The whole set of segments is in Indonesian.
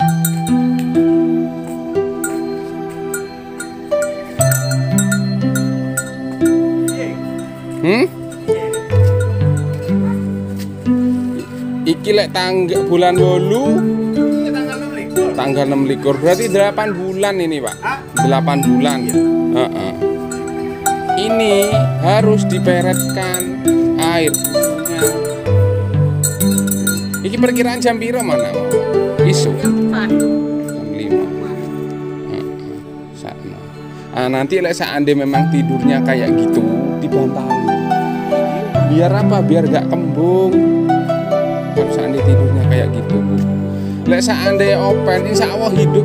Iki lek bulan 8 tanggal 6 berarti 8 bulan ini Pak. 8 bulan. Ini harus diperetkan air susunya. Iki perkiraan jam piro mana? Isu jam 5. Nanti lek seandainya memang tidurnya kayak gitu dibantali. Biar apa? Biar gak kembung. Kalau seandainya tidurnya kayak gitu, Bu. Lek seandainya open, insya Allah hidup.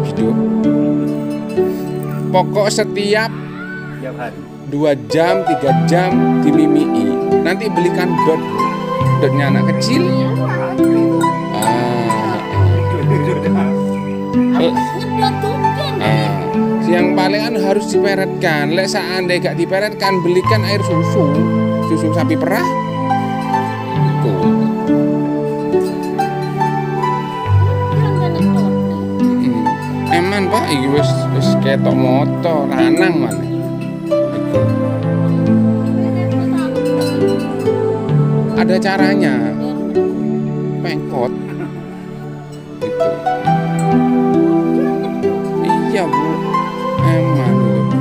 Pokok setiap hari 2 jam, 3 jam dimimii. Nanti belikan dot, dotnya anak kecil. Yang palingan harus diperetkan. Lek seandainya gak diperetkan, belikan air susu sapi perah. Tuh. Eman Pak, iki wis ketok moto lanang maneh. Ada caranya. Pengkot. Gitu. Iya, Bu. Eman itu.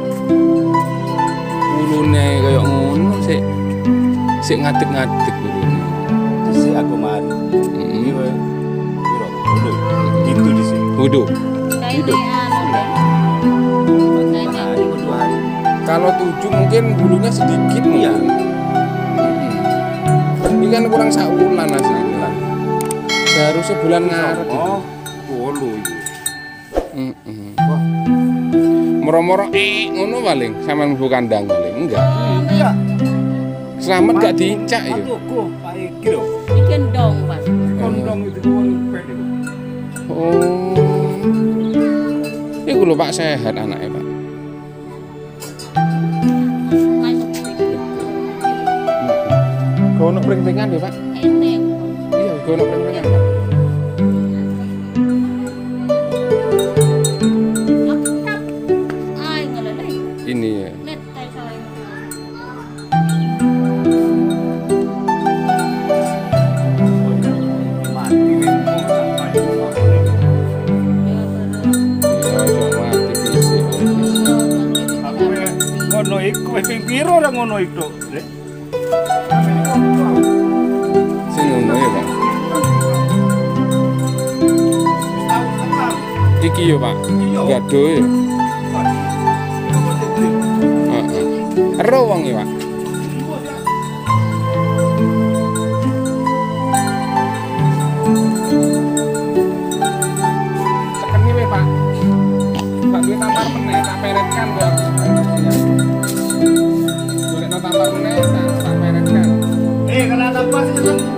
Bulune kayak ngono sik ngadeg-ngadeg bulune. Dhisik aku mari. Piro? Itu di sini. Hidup. Kalau 7 mungkin bulunya sedikit ya. Ini kan kurang saulan aslinya. Seharusnya bulan ngarep. Oh, bolu itu. Wah. Moro-moro ngono paling sampean mlebu kandang paling enggak. Enggak. Selamat gak dicak ya. Tuku, Pak iki lho. Ikan dong, Pak. Kondong itu pek. Oh. Iku lho Pak sehat anaknya Pak. Gono pring-pringan ya Pak? Enek. Iya, gono pring-pringan Pak. Ini ya. Ngono iku ping piro ora ngono iku, Dek? Sing ngono ya, Pak. Iki yo, Pak. Gado ya. Heeh. Ero wong ya, Pak. Sekeni we, Pak. Tak duwe tampar meneh, tak peretkan kok. Golekno tampar meneh, tak peretkan. Kena tampar sih.